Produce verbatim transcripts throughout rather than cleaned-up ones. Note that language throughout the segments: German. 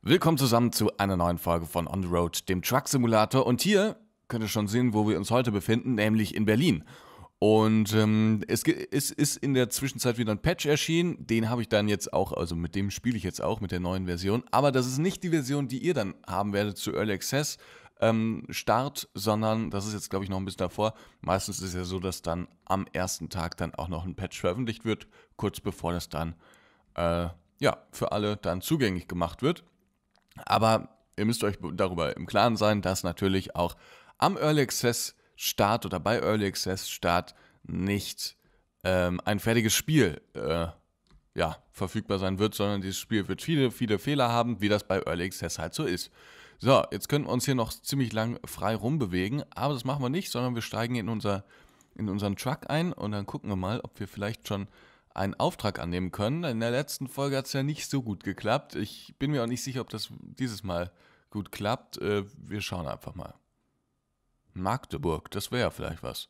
Willkommen zusammen zu einer neuen Folge von On the Road, dem Truck Simulator. Und hier könnt ihr schon sehen, wo wir uns heute befinden, nämlich in Berlin. Und ähm, es, ge- es ist in der Zwischenzeit wieder ein Patch erschienen. Den habe ich dann jetzt auch, also mit dem spiele ich jetzt auch, mit der neuen Version. Aber das ist nicht die Version, die ihr dann haben werdet zu Early Access ähm, Start, sondern das ist jetzt, glaube ich, noch ein bisschen davor. Meistens ist es ja so, dass dann am ersten Tag dann auch noch ein Patch veröffentlicht wird, kurz bevor das dann äh, ja, für alle dann zugänglich gemacht wird. Aber ihr müsst euch darüber im Klaren sein, dass natürlich auch am Early Access Start oder bei Early Access Start nicht ähm, ein fertiges Spiel äh, ja, verfügbar sein wird, sondern dieses Spiel wird viele, viele Fehler haben, wie das bei Early Access halt so ist. So, jetzt können wir uns hier noch ziemlich lang frei rumbewegen, aber das machen wir nicht, sondern wir steigen in, unser, in unseren Truck ein und dann gucken wir mal, ob wir vielleicht schon einen Auftrag annehmen können. In der letzten Folge hat es ja nicht so gut geklappt. Ich bin mir auch nicht sicher, ob das dieses Mal gut klappt. Äh, wir schauen einfach mal. Magdeburg, das wäre ja vielleicht was.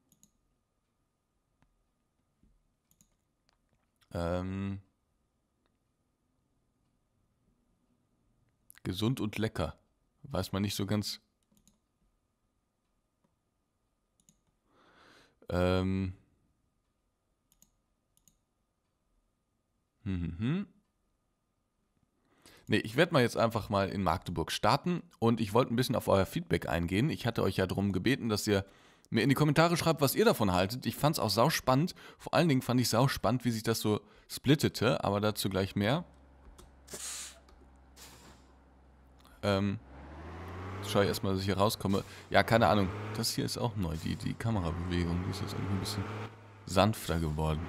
Ähm, gesund und lecker. Weiß man nicht so ganz. Ähm, hm, hm, hm. Nee, ich werde mal jetzt einfach mal in Magdeburg starten und ich wollte ein bisschen auf euer Feedback eingehen. Ich hatte euch ja darum gebeten, dass ihr mir in die Kommentare schreibt, was ihr davon haltet. Ich fand es auch sauspannend. Vor allen Dingen fand ich sauspannend, wie sich das so splittete, aber dazu gleich mehr. Ähm, jetzt schaue ich erstmal, dass ich hier rauskomme. Ja, keine Ahnung. Das hier ist auch neu, die, die Kamerabewegung. Die ist jetzt irgendwie ein bisschen sanfter geworden.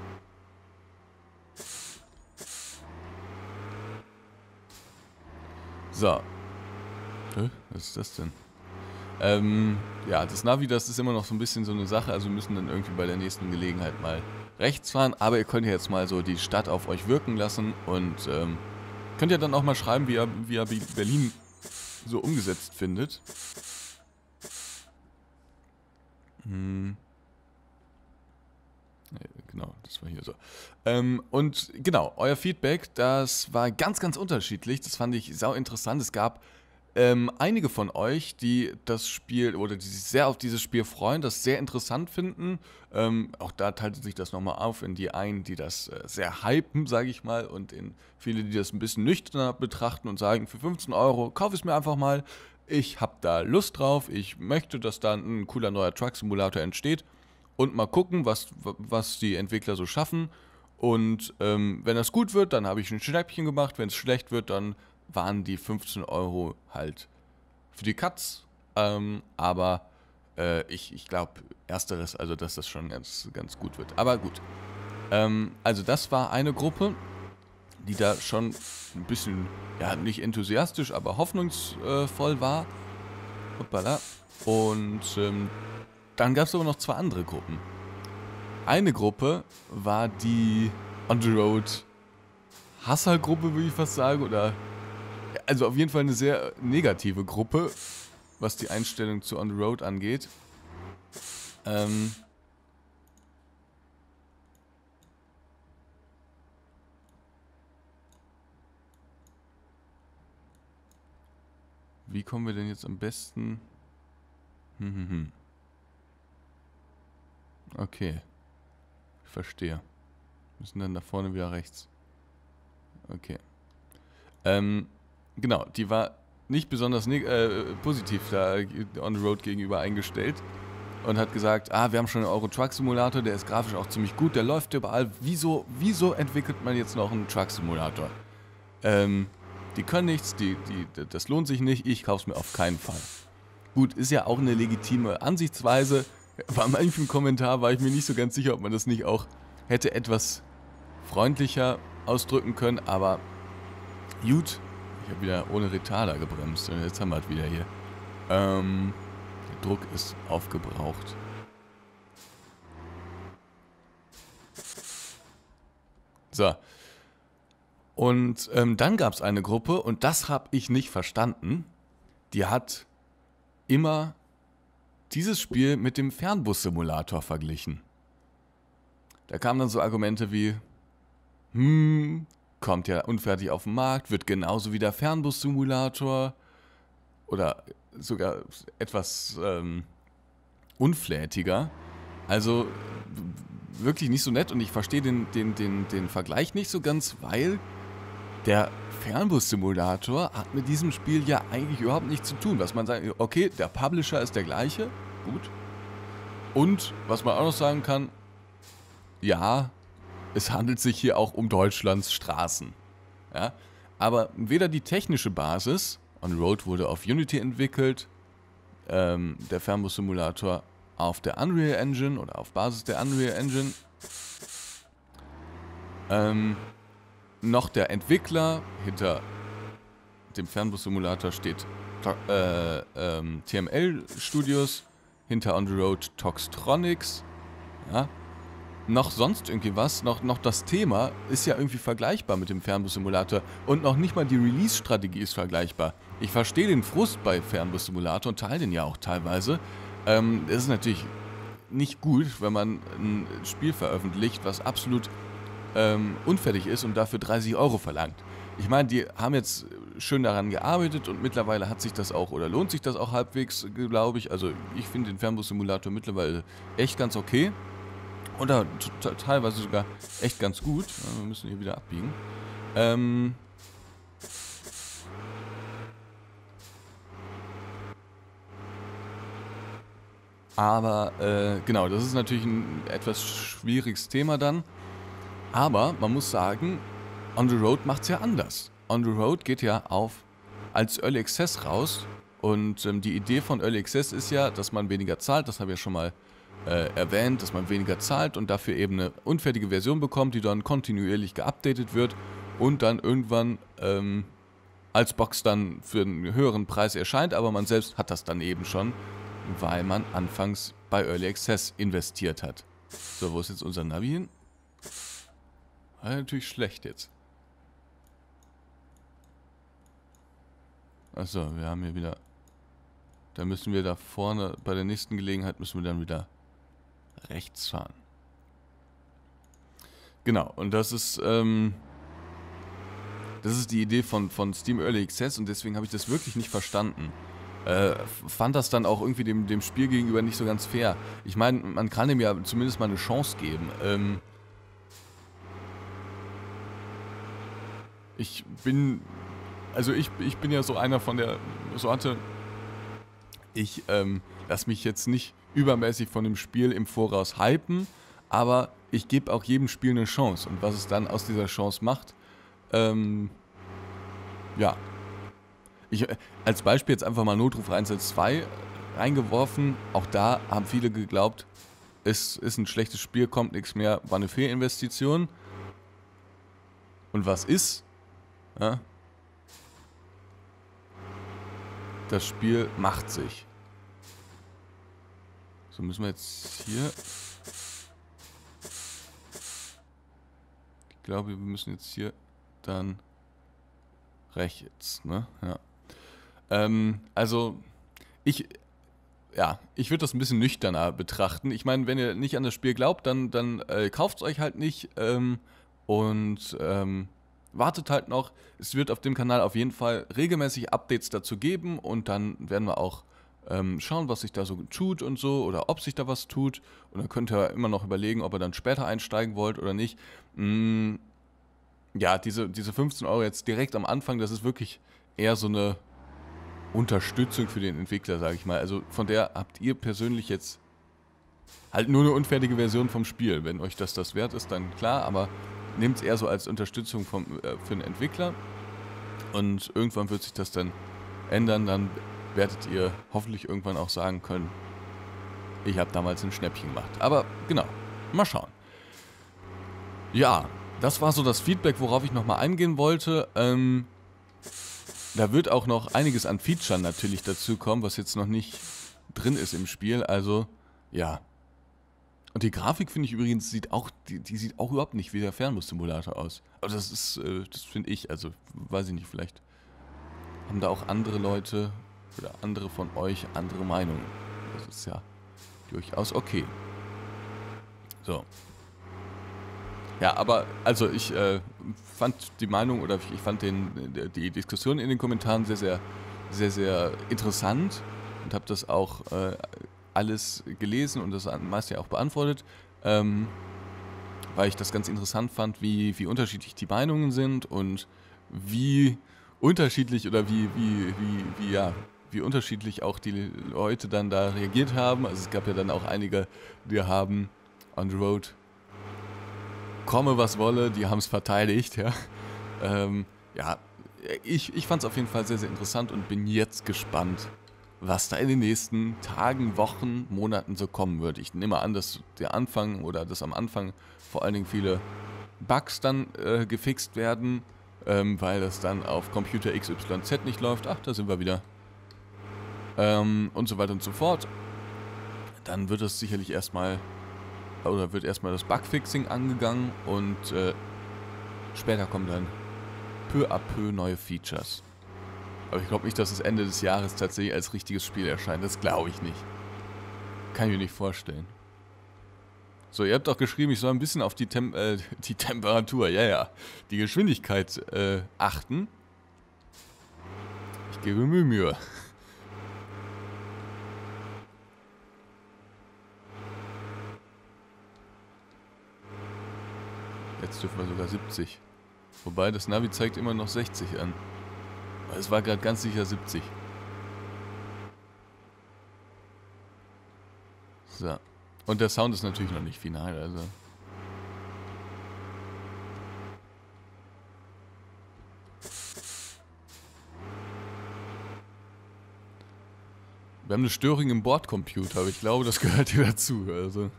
So. Hä? Was ist das denn? Ähm, ja, das Navi, das ist immer noch so ein bisschen so eine Sache. Also wir müssen dann irgendwie bei der nächsten Gelegenheit mal rechts fahren. Aber ihr könnt ja jetzt mal so die Stadt auf euch wirken lassen. Und ähm, könnt ihr dann auch mal schreiben, wie ihr, wie ihr Berlin so umgesetzt findet. Hm. Genau, das war hier so. Ähm, und genau, euer Feedback, das war ganz, ganz unterschiedlich. Das fand ich sau interessant. Es gab ähm, einige von euch, die das Spiel oder die sich sehr auf dieses Spiel freuen, das sehr interessant finden. Ähm, auch da teilte sich das nochmal auf in die einen, die das äh, sehr hypen, sage ich mal, und in viele, die das ein bisschen nüchterner betrachten und sagen, für fünfzehn Euro kauf es mir einfach mal. Ich habe da Lust drauf. Ich möchte, dass da ein cooler neuer Truck-Simulator entsteht. Und mal gucken, was, was die Entwickler so schaffen. Und ähm, wenn das gut wird, dann habe ich ein Schnäppchen gemacht. Wenn es schlecht wird, dann waren die fünfzehn Euro halt für die Katz. Ähm, aber äh, ich, ich glaube, ersteres, also dass das schon ganz, ganz gut wird. Aber gut. Ähm, also das war eine Gruppe, die da schon ein bisschen, ja, nicht enthusiastisch, aber hoffnungsvoll war. Hoppala. Und ähm, dann gab es aber noch zwei andere Gruppen. Eine Gruppe war die On the Road Hassergruppe, würde ich fast sagen. Oder also auf jeden Fall eine sehr negative Gruppe, was die Einstellung zu On the Road angeht. Ähm Wie kommen wir denn jetzt am besten? Hm, hm, hm. Okay. Ich verstehe. Wir müssen dann da vorne wieder rechts. Okay. Ähm, genau, die war nicht besonders äh, positiv da On the Road gegenüber eingestellt und hat gesagt, ah, wir haben schon einen Euro Truck Simulator, der ist grafisch auch ziemlich gut, der läuft überall. Wieso, wieso entwickelt man jetzt noch einen Truck Simulator? Ähm, die können nichts, die, die, das lohnt sich nicht, ich kauf's mir auf keinen Fall. Gut, ist ja auch eine legitime Ansichtsweise. Bei manchem Kommentar war ich mir nicht so ganz sicher, ob man das nicht auch hätte etwas freundlicher ausdrücken können, aber gut, ich habe wieder ohne Retarder gebremst und jetzt haben wir es wieder hier. Ähm, der Druck ist aufgebraucht. So. Und ähm, dann gab es eine Gruppe, und das habe ich nicht verstanden, die hat immer dieses Spiel mit dem Fernbus-Simulator verglichen. Da kamen dann so Argumente wie, hm, kommt ja unfertig auf den Markt, wird genauso wie der Fernbus-Simulator oder sogar etwas ähm, unflätiger. Also w- wirklich nicht so nett und ich verstehe den, den, den, den Vergleich nicht so ganz, weil der Fernbus-Simulator hat mit diesem Spiel ja eigentlich überhaupt nichts zu tun. Was man sagt, okay, der Publisher ist der gleiche, gut. Und was man auch noch sagen kann, ja, es handelt sich hier auch um Deutschlands Straßen. Ja? Aber weder die technische Basis, On Road wurde auf Unity entwickelt, ähm, der Fernbus-Simulator auf der Unreal Engine oder auf Basis der Unreal Engine, ähm, noch der Entwickler hinter dem Fernbus-Simulator steht äh, ähm, T M L Studios, hinter On the Road Toxtronics, ja. Noch sonst irgendwie was, noch, noch das Thema ist ja irgendwie vergleichbar mit dem Fernbus-Simulator und noch nicht mal die Release-Strategie ist vergleichbar. Ich verstehe den Frust bei Fernbus-Simulator und teile den ja auch teilweise. Ähm, es ist natürlich nicht gut, wenn man ein Spiel veröffentlicht, was absolut ähm, unfertig ist und dafür dreißig Euro verlangt. Ich meine, die haben jetzt schön daran gearbeitet und mittlerweile hat sich das auch, oder lohnt sich das auch halbwegs, glaube ich. Also ich finde den Fernbus-Simulator mittlerweile echt ganz okay. Oder teilweise sogar echt ganz gut. Wir müssen hier wieder abbiegen. Ähm... Aber, äh, genau, das ist natürlich ein etwas schwieriges Thema dann. Aber man muss sagen, On the Road macht es ja anders. On the Road geht ja auf als Early Access raus. Und ähm, die Idee von Early Access ist ja, dass man weniger zahlt. Das habe ich ja schon mal äh, erwähnt, dass man weniger zahlt und dafür eben eine unfertige Version bekommt, die dann kontinuierlich geupdatet wird und dann irgendwann ähm, als Box dann für einen höheren Preis erscheint. Aber man selbst hat das dann eben schon, weil man anfangs bei Early Access investiert hat. So, wo ist jetzt unser Navi hin? Ah, natürlich schlecht jetzt. Achso, wir haben hier wieder... Da müssen wir da vorne, bei der nächsten Gelegenheit müssen wir dann wieder rechts fahren. Genau, und das ist, ähm... das ist die Idee von, von Steam Early Access und deswegen habe ich das wirklich nicht verstanden. Äh, fand das dann auch irgendwie dem, dem Spiel gegenüber nicht so ganz fair. Ich meine, man kann dem ja zumindest mal eine Chance geben. Ähm, ich bin, also ich, ich bin ja so einer von der Sorte, ich ähm, lasse mich jetzt nicht übermäßig von dem Spiel im Voraus hypen, aber ich gebe auch jedem Spiel eine Chance. Und was es dann aus dieser Chance macht, ähm, ja. Ich, als Beispiel jetzt einfach mal Notruf eins eins zwei reingeworfen. Auch da haben viele geglaubt, es ist ein schlechtes Spiel, kommt nichts mehr, war eine Fehlinvestition. Und was ist? Ja, das Spiel macht sich. So, müssen wir jetzt hier... Ich glaube, wir müssen jetzt hier dann rechts, ne? Ja. Ähm, also, ich, ja, ich würde das ein bisschen nüchterner betrachten. Ich meine, wenn ihr nicht an das Spiel glaubt, dann, dann äh, kauft es euch halt nicht ähm, und ähm, wartet halt noch. Es wird auf dem Kanal auf jeden Fall regelmäßig Updates dazu geben und dann werden wir auch ähm, schauen, was sich da so tut und so oder ob sich da was tut. Und dann könnt ihr immer noch überlegen, ob ihr dann später einsteigen wollt oder nicht. Mm, ja, diese, diese fünfzehn Euro jetzt direkt am Anfang, das ist wirklich eher so eine Unterstützung für den Entwickler, sage ich mal. Also von der habt ihr persönlich jetzt halt nur eine unfertige Version vom Spiel. Wenn euch das das wert ist, dann klar, aber nehmt es eher so als Unterstützung vom, äh, für den Entwickler. Und irgendwann wird sich das dann ändern, dann werdet ihr hoffentlich irgendwann auch sagen können, ich habe damals ein Schnäppchen gemacht. Aber genau, mal schauen. Ja, das war so das Feedback, worauf ich nochmal eingehen wollte. Ähm, da wird auch noch einiges an Features natürlich dazu kommen, was jetzt noch nicht drin ist im Spiel. Also, ja. Und die Grafik finde ich übrigens, sieht auch, die, die sieht auch überhaupt nicht wie der Fernbus-Simulator aus. Aber das ist, äh, das finde ich, also weiß ich nicht, vielleicht haben da auch andere Leute oder andere von euch andere Meinungen. Das ist ja durchaus okay. So. Ja, aber, also ich äh, fand die Meinung oder ich fand den, die Diskussion in den Kommentaren sehr, sehr, sehr, sehr interessant und habe das auch äh, alles gelesen und das meist ja auch beantwortet, ähm, weil ich das ganz interessant fand, wie, wie unterschiedlich die Meinungen sind und wie unterschiedlich oder wie, wie, wie, wie, ja, wie unterschiedlich auch die Leute dann da reagiert haben. Also es gab ja dann auch einige, die haben on the road komme was wolle, die haben es verteidigt, ja. Ähm, ja, ich, ich fand es auf jeden Fall sehr, sehr interessant und bin jetzt gespannt, was da in den nächsten Tagen, Wochen, Monaten so kommen wird. Ich nehme an, dass der Anfang oder dass am Anfang vor allen Dingen viele Bugs dann äh, gefixt werden, ähm, weil das dann auf Computer X Y Z nicht läuft. Ach, da sind wir wieder. Ähm, und so weiter und so fort. Dann wird es sicherlich erstmal, oder wird erstmal das Bugfixing angegangen und äh, später kommen dann peu à peu neue Features. Aber ich glaube nicht, dass es Ende des Jahres tatsächlich als richtiges Spiel erscheint. Das glaube ich nicht. Kann ich mir nicht vorstellen. So, ihr habt auch geschrieben, ich soll ein bisschen auf die, Tem äh, die Temperatur, ja, ja, die Geschwindigkeit äh, achten. Ich gebe mir Mühe. Jetzt dürfen wir sogar siebzig. Wobei, das Navi zeigt immer noch sechzig an. Es war gerade ganz sicher siebzig. So. Und der Sound ist natürlich noch nicht final, also. Wir haben eine Störung im Bordcomputer, aber ich glaube, das gehört hier dazu, also.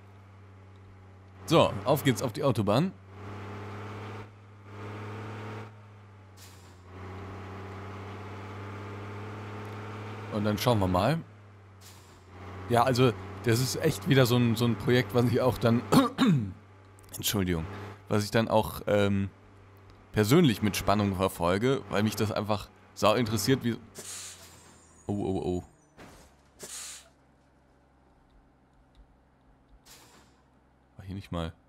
So, auf geht's auf die Autobahn. Und dann schauen wir mal. Ja, also, das ist echt wieder so ein, so ein Projekt, was ich auch dann... Entschuldigung. Was ich dann auch ähm, persönlich mit Spannung verfolge, weil mich das einfach sau interessiert, wie... Oh, oh, oh. War hier nicht mal...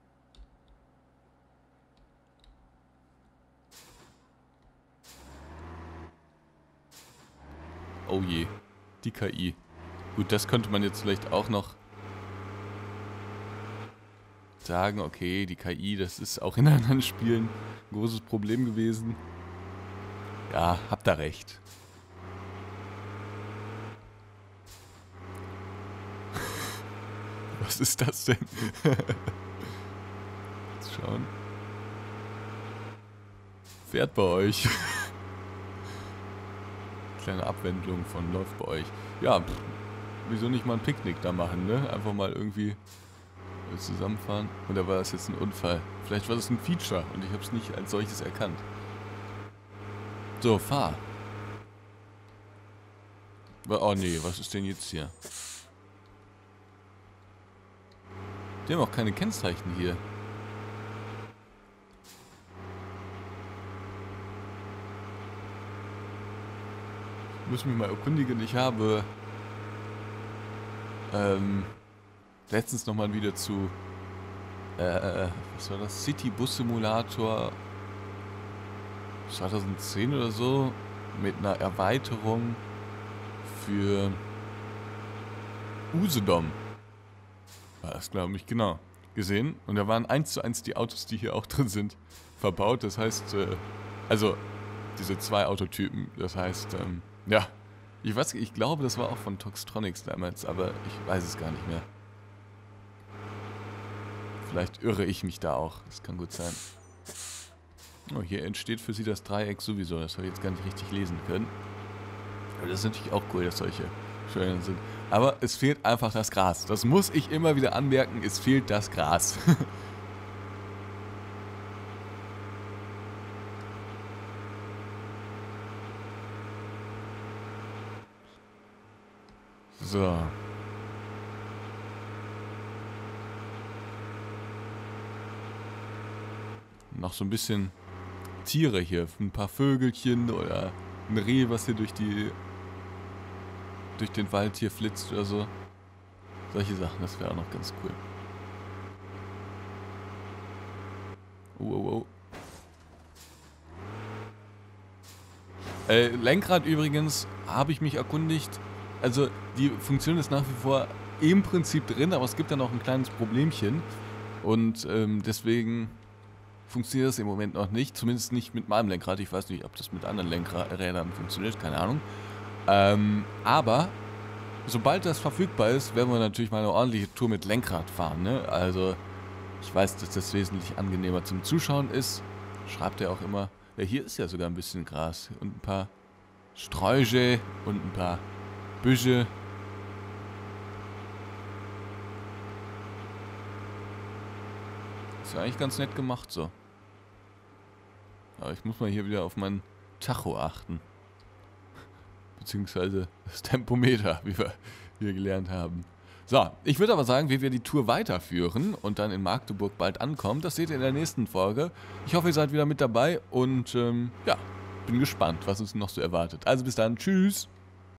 Oh je, die K I. Gut, das könnte man jetzt vielleicht auch noch sagen. Okay, die K I, das ist auch in anderen Spielen ein großes Problem gewesen. Ja, habt ihr recht. Was ist das denn? Jetzt schauen. Fährt bei euch. Kleine Abwendung von läuft bei euch. Ja, pff, wieso nicht mal ein Picknick da machen, ne? Einfach mal irgendwie zusammenfahren. Oder war das jetzt ein Unfall? Vielleicht war das ein Feature und ich habe es nicht als solches erkannt. So, fahr. Oh nee, was ist denn jetzt hier? Die haben auch keine Kennzeichen hier. Ich muss mich mal erkundigen. Ich habe ähm, letztens nochmal wieder zu äh, was war das? City Bus Simulator zwanzig zehn oder so mit einer Erweiterung für Usedom. War das, glaube ich, genau. Gesehen. Und da waren eins zu eins die Autos, die hier auch drin sind, verbaut. Das heißt, äh, also diese zwei Autotypen. Das heißt, ähm, ja, ich weiß, ich glaube, das war auch von Toxtronics damals, aber ich weiß es gar nicht mehr. Vielleicht irre ich mich da auch. Das kann gut sein. Oh, hier entsteht für sie das Dreieck sowieso. Das habe ich jetzt gar nicht richtig lesen können. Aber das ist natürlich auch cool, dass solche Steuern sind. Aber es fehlt einfach das Gras. Das muss ich immer wieder anmerken. Es fehlt das Gras. So. Noch so ein bisschen Tiere hier. Ein paar Vögelchen oder ein Reh, was hier durch die durch den Wald hier flitzt oder so. Solche Sachen, das wäre auch noch ganz cool. Oh, oh, oh. Äh, Lenkrad übrigens, habe ich mich erkundigt. Also die Funktion ist nach wie vor im Prinzip drin, aber es gibt da noch ein kleines Problemchen. Und ähm, deswegen funktioniert das im Moment noch nicht. Zumindest nicht mit meinem Lenkrad. Ich weiß nicht, ob das mit anderen Lenkrädern funktioniert, keine Ahnung. Ähm, aber sobald das verfügbar ist, werden wir natürlich mal eine ordentliche Tour mit Lenkrad fahren. Ne? Also ich weiß, dass das wesentlich angenehmer zum Zuschauen ist. Schreibt er auch immer. Ja, hier ist ja sogar ein bisschen Gras und ein paar Sträuche und ein paar Büsche. Ist ja eigentlich ganz nett gemacht so. Aber ich muss mal hier wieder auf meinen Tacho achten. Beziehungsweise das Tempometer, wie wir hier gelernt haben. So, ich würde aber sagen, wie wir die Tour weiterführen und dann in Magdeburg bald ankommen, das seht ihr in der nächsten Folge. Ich hoffe, ihr seid wieder mit dabei und ähm, ja, bin gespannt, was uns noch so erwartet. Also bis dann, tschüss!